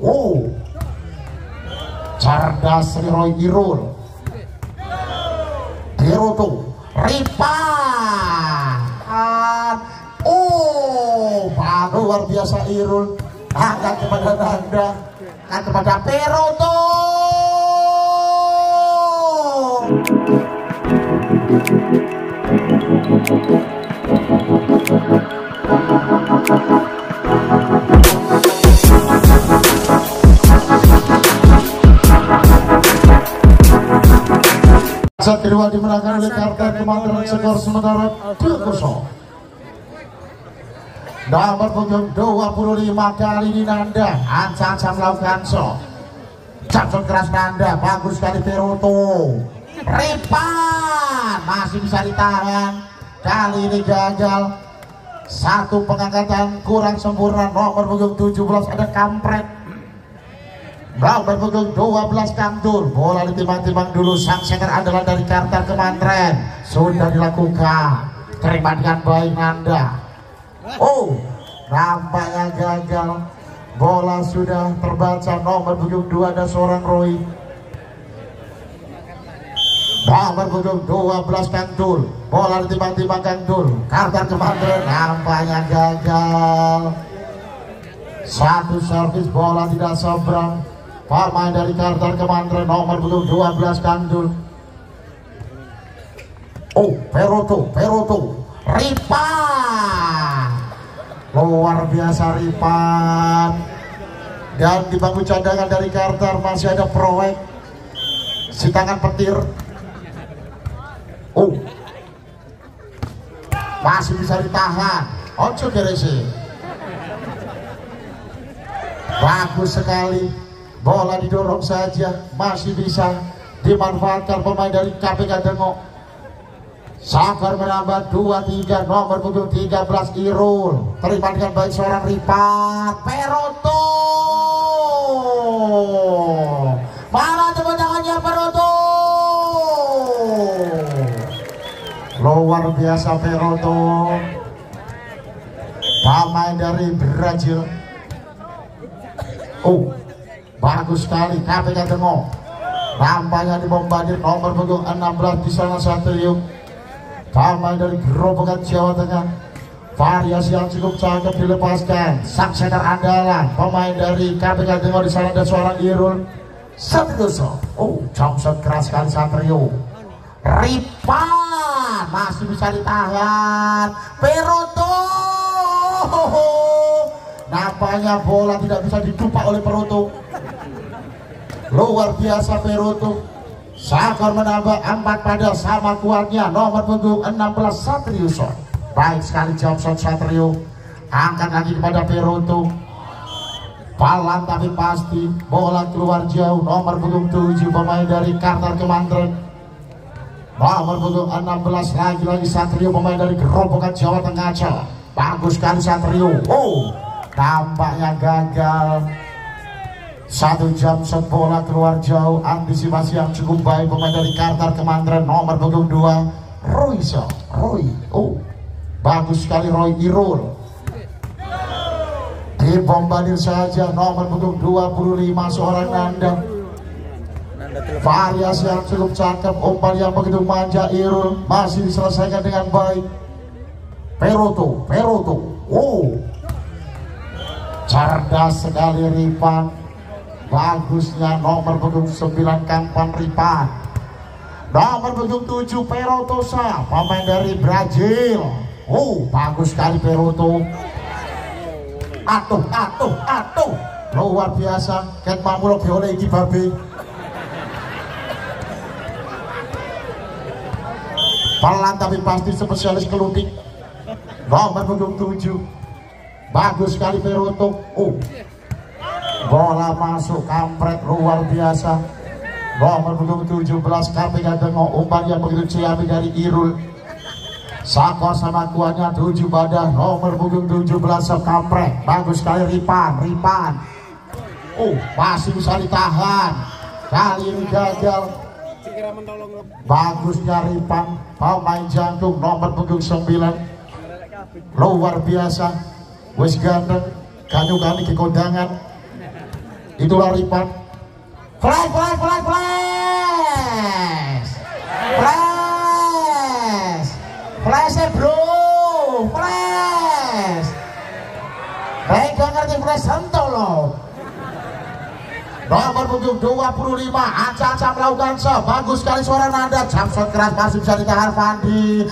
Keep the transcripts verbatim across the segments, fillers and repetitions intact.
Oh, cerdas Roy Irul. Peroto, Ripan. Oh, bagus luar biasa Irul. Angkat kepada Nanda, angkat kepada Peroto. Set kedua dimenangkan oleh Kartar Kemanteran, skor sementara dua kosong. Nomor punggung dua puluh lima kali ini Nanda, ancang-ancang melakukan so. Jabson keras Nanda, bagus sekali Peroto. Ripan masih bisa ditahan, kali ini gagal. Satu pengangkatan kurang sempurna. Nomor punggung tujuh belas ada Kampret. Nomor punggung dua belas Kamdul, bola ditimbang-timbang dulu. Sang setter andalan dari Kartar Kemanteran sudah dilakukan, terima dengan baik Nanda. Oh, nampaknya gagal, bola sudah terbaca. Nomor punggung dua ada seorang Roy. Nomor punggung dua belas Kamdul, bola ditimbang-timbang Kamdul. Kartar Kemanteran nampaknya gagal. Satu servis bola tidak seberang. Pemain dari Kartar Kemanteran nomor punggung dua belas Kamdul. Oh, Peroto, Peroto, Ripan. Luar biasa Ripan. Dan di bangku cadangan dari Kartar masih ada Proek, si tangan petir. Oh, masih bisa ditahan. Ojo Geresi. Bagus sekali. Bola didorong saja, masih bisa dimanfaatkan pemain dari K P K Dengok. Sabar menambah dua tiga. Nomor punggung tiga belas Irul, terima dengan baik seorang Ripan. Peroto, mana tepuk tangannya Peroto. Luar biasa Peroto, pemain dari Brazil. Oh, bagus sekali K P K Dengok. Nampaknya dibombardir nomor punggung enam belas di sana Satrio. Pemain dari Gerobokan Jawa Tengah. Variasi yang cukup cakep dilepaskan. Sang setter andalan pemain dari K P K Dengok di sana ada seorang Irul. Satu kosong. Oh, jump shot keras sekali Satrio. Ripan masih bisa ditahan. Peroto. Nampaknya bola tidak bisa didupak oleh Peroto. Luar biasa Peroto. Sabar menambah empat pada sama kuatnya. Nomor punggung enam belas Satrio. Baik sekali jump shot Satrio. Angkat lagi kepada Peroto. Palan tapi pasti. Bola keluar jauh. Nomor punggung tujuh pemain dari Kartar Kemanteran. Nomor punggung enam belas lagi-lagi Satrio, pemain dari Gerobokan Jawa Tengah. Bagus sekali Satrio. Oh, tampaknya gagal. Satu jam shot bola keluar jauh. Antisipasi yang cukup baik pemain dari Kartar Kemanteran. Nomor punggung dua Roy. Roy. Oh, bagus sekali Roy Irul. Dibombardir saja. Nomor punggung dua puluh lima seorang Nanda. Variasi yang cukup cakep, umpan yang begitu manja Irul masih diselesaikan dengan baik. Peroto, Peroto. Oh, cerdas sekali Ripan. Bagusnya nomor punggung sembilan Kampan Ripan. Nomor punggung tujuh Peroto, pemain dari Brazil. Oh, bagus sekali Peroto. Atuh, atuh, atuh. Luar biasa. Ken Mamulok oleh iki babe. Pelan tapi pasti spesialis keluting. Nomor punggung tujuh. Bagus sekali Peroto. Oh, bola masuk kampret luar biasa. Nomor punggung tujuh belas K P K Dengok. Umpan yang begitu ciamik dari Irul. Sakor sama kuatnya tujuh badan. Nomor punggung tujuh belas kampret. Bagus sekali Ripan. Ripan. Oh, masih bisa ditahan. Kali ini gagal. Bagusnya Ripan, pemain jantung nomor punggung sembilan. Luar biasa. Wes ganteng, kanyu kali ke kondangan. itulah Ripan. Flash, flash, flash, flash, flash, flash, bro, flash. Baik, gak ngerti flash sentuh loh. Nomor punggung dua puluh lima, Aca-Aca melakukan se, bagus sekali suara nada, jump shot keras masih bisa ditahan Fandi.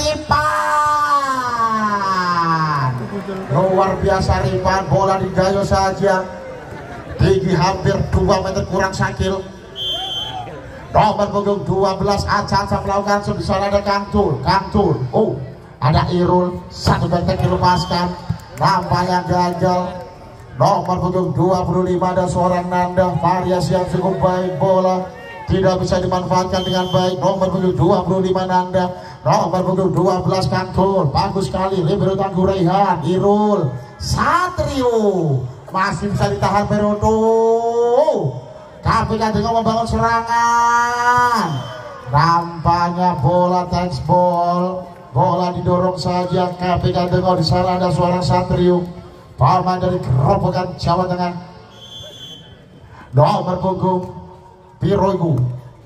Ripan, luar biasa Ripan, bola digayo saja, tinggi hampir dua meter kurang sakil. Nomor punggung dua belas, Aca-Aca melakukan se, di sana ada Kang Tul, Kang Tul, oh ada Irul, satu benteng dilepaskan, nampaknya gagal. Nomor punggung dua puluh lima ada seorang Nanda, variasi yang cukup baik, bola tidak bisa dimanfaatkan dengan baik. Nomor punggung dua puluh lima Nanda, nomor punggung dua belas Kantul, bagus sekali, libero Tangguh Rehan, Irul, Satrio, masih bisa ditahan Peroto. K P K dengan membangun serangan, nampaknya bola touch ball, bola didorong saja. K P K dengan di sana ada seorang Satrio, Palman dari Gerobokan Jawa Tengah. Nomor punggung Piroigu.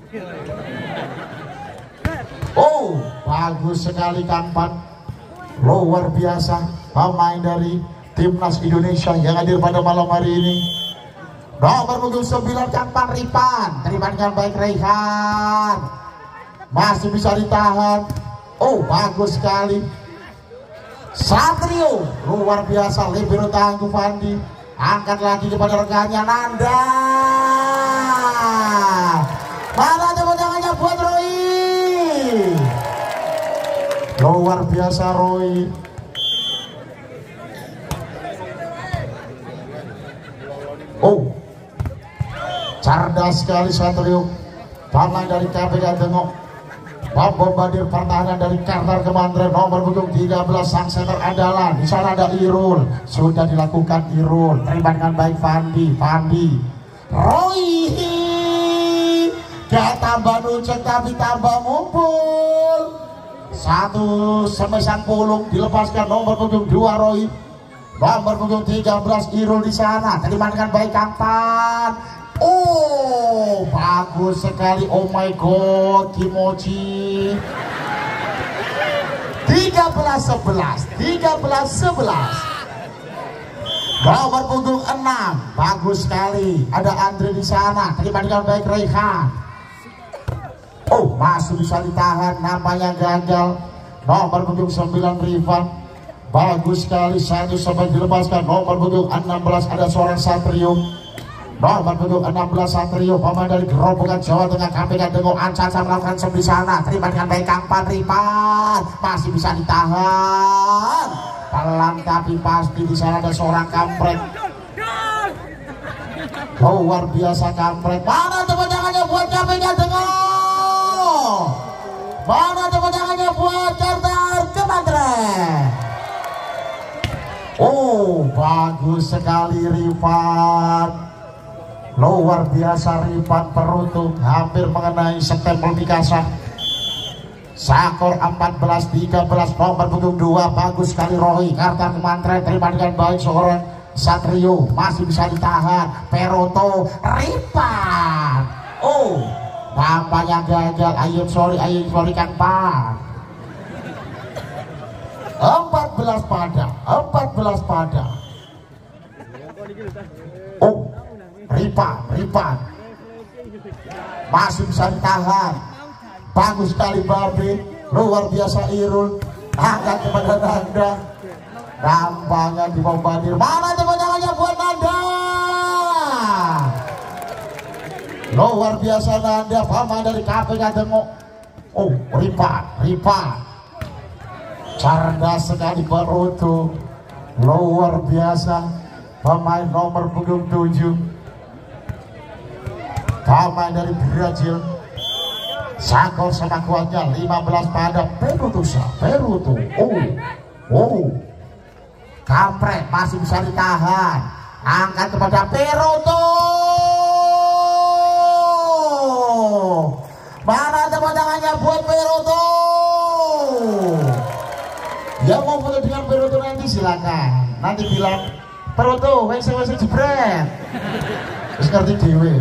Oh, bagus sekali Kang Pan. Luar biasa pemain dari Timnas Indonesia yang hadir pada malam hari ini. Nomor punggung sembilan Kang Pan Ripan. Terima dengan baik Rehan. Masih bisa ditahan. Oh, bagus sekali. Satrio, luar biasa, libero Tangguh Fandi, angkat lagi kepada rekannya Nanda. Mana tepuk tangannya buat Roy. Luar biasa Roy. Oh, cerdas sekali Satrio, pemain dari K P K Tengok. Pembombardir pertahanan dari Kartar Kemandren, nomor punggung tiga belas sang center andalan. Di sana ada Irul, sudah dilakukan Irul. Terima dengan baik Fandi, Fandi, Roy. Gak tambah nucek tapi tambah mumpul. Satu semesan pulung dilepaskan nomor punggung dua Roy. Nomor punggung tiga belas Irul di sana. Terima dengan baik Kang Pan. Oh, bagus sekali. Oh my god, Kimochi. tiga belas sebelas, tiga belas sebelas. Nomor punggung enam, bagus sekali. Ada Andre di sana. Terima dengan baik Rehan. Oh, masih bisa ditahan, nampaknya gagal. Nomor punggung sembilan Rifan, bagus sekali, satu sampai dilepaskan. Nomor punggung enam belas ada seorang Satrio. Nomor punggung enam belas Satrio, pemain dari Gerobokan Jawa Tengah. K P K Tengok, Aca-Aca melakukan sem di sana. Terima dengan baik Kang Pan Ripan, masih bisa ditahan. Pelan tapi pasti. Di sana ada seorang kampret. Luar biasa kampret. Mana tepuk tangannya buat K P K Tengok? Mana tepuk tangannya buat Kartar Kemandren? Oh, bagus sekali Rifan. Luar biasa Rifan Perutu, hampir mengenai stempel Mikasa. Skor empat belas tiga belas. Nomor punggung dua, bagus sekali Roy. Kartar Kemandren, terima dengan baik seorang Satrio, masih bisa ditahan. Peroto, Rifan. Oh, nampaknya gagal. Ayo sorry, ayo sorry Kang Pan. empat belas pada, empat belas pada. Oh, Ripan, Ripan masih bisa ditahan. Bagus sekali Babi, luar biasa Irul, angkat kepada Nanda. Nampaknya dibombardir. Mana tepuk tangannya buat Nanda? Luar biasa Nanda, pemain dari K P K Tengok. Oh, Ripan, Ripan cerdas sekali Perutu, luar biasa pemain nomor punggung tujuh, pemain dari Brazil. Skor sama kuatnya lima belas pada Perutusa, Perutu. Oh, oh, kampret masih bisa ditahan. Angkat kepada Perutu. Mana tepuk tangannya buat Perutu? Yang mau foto dengan Perutu nanti silakan. Nanti bilang Perutu, wes wes jebret. Terus ngerti dewe.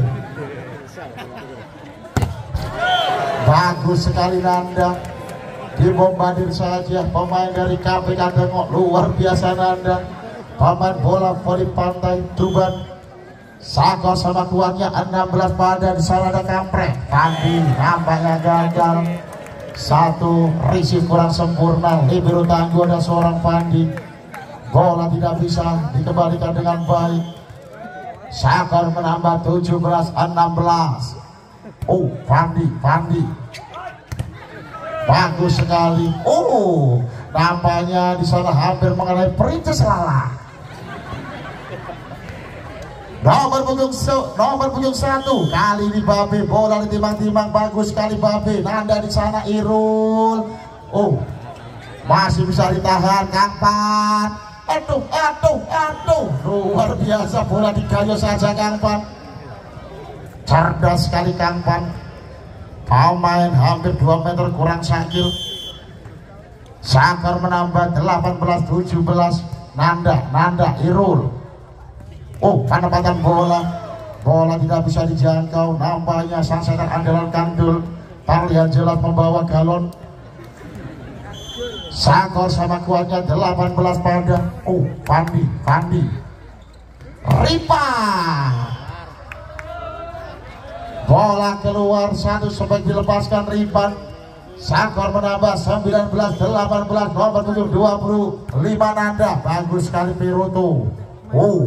Bagus sekali Nanda, dibombardir saja pemain dari K P K Dengok, luar biasa Nanda. Pemain bola voli pantai Tuban, Sakor sama kuatnya enam belas pada di sana ada Kampret. Pandi nampaknya gagal, satu receive kurang sempurna, libero tangguh ada seorang Pandi. Bola tidak bisa dikembalikan dengan baik. Sakor menambah tujuh belas enam belas. Oh, Pandi, Pandi bagus sekali. Oh, nampaknya di sana hampir mengenai perintis lala. Nomor punggung nomor punggung satu kali ini Babe, bola ditimbang-timbang, bagus sekali Babe. Nanda di sana Irul. Oh, masih bisa ditahan Kangpan. Aduh, aduh, aduh, luar biasa, bola digayo saja Kangpan. Cerdas sekali Kangpan. Pemain hampir dua meter kurang sakil. Sakar menambah delapan belas tujuh belas. Nanda, Nanda, Irul. Oh, penempatan bola. Bola tidak bisa dijangkau. Nampaknya sang setan andalan Kandul terlihat jelas membawa galon. Sakor sama kuatnya delapan belas pada. Oh, Pandi, Pandi. Ripa. Bola keluar, satu sampai dilepaskan Ripan. Sakor menambah sembilan belas delapan belas. Nomor punggung dua puluh lima Nanda, bagus sekali Pirutu. Oh,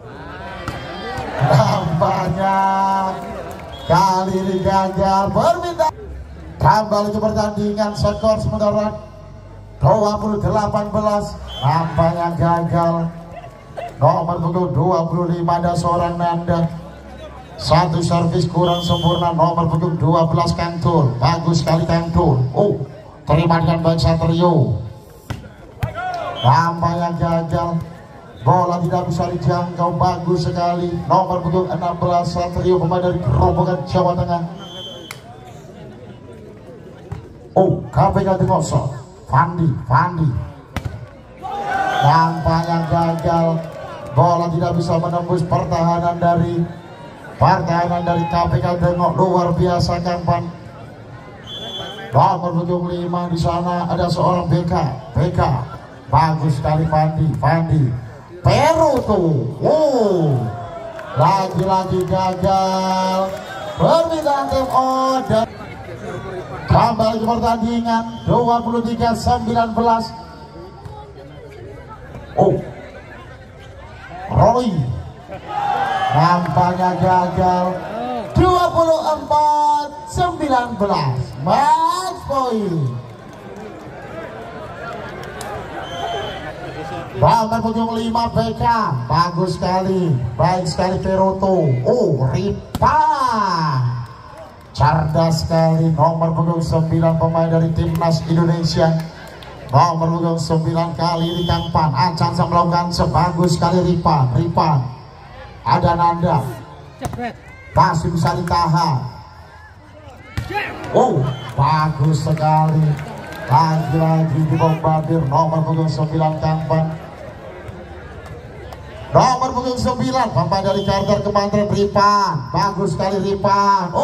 nampaknya kali ini gagal berminta. Kembali ke pertandingan, skor sementara dua puluh delapan belas. Nampaknya gagal. Nomor punggung dua puluh lima ada seorang Nanda, satu servis kurang sempurna. Nomor punggung dua belas Kangtul, bagus sekali Kangtul. Oh, terima dengan baik Satrio. Nampaknya gagal, bola tidak bisa dijangkau, bagus sekali. Nomor punggung enam belas Satrio, pemain dari Gerobokan Jawa Tengah. Oh, K P K Dengok, Fandi, Fandi. Nampaknya gagal, bola tidak bisa menembus pertahanan dari pertahanan dari K P K Dengok, luar biasa Kangpan. Nomor punggung lima di sana ada seorang B K, B K. Bagus sekali Fandi, Fandi. Peru tuh. Oh, lagi-lagi gagal. Permintaan tim order. Kembali ke pertandingan dua puluh tiga sembilan belas. Oh, Roy nampaknya gagal. Dua puluh empat sembilan belas, match point. Nomor punggung lima B K, bagus sekali, baik sekali Peroto. Oh, Ripa cerdas sekali. Nomor punggung sembilan pemain dari timnas Indonesia. Nomor punggung sembilan kali ini Kangpan, Acan sang melakukan sebagus sekali Ripa. Ripa ada Nanda, masih bisa ditahan. Oh, bagus sekali, lagi-lagi dibombardir. Nomor punggung sembilan Kangpan. Nomor punggung sembilan pemain dari Carter Kementerian Ripan, bagus sekali Ripan.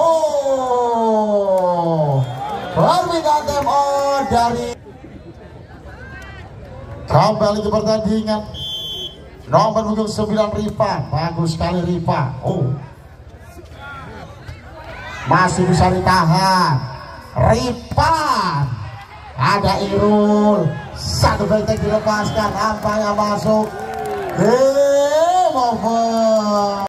Oh, permintaan M O dari kembali ke pertandingan. Nomor punggung sembilan Ripan, bagus sekali Ripan. Oh, masih bisa ditahan Ripan. Ada Irul, satu benteng dilepaskan, nampaknya masuk. Game over.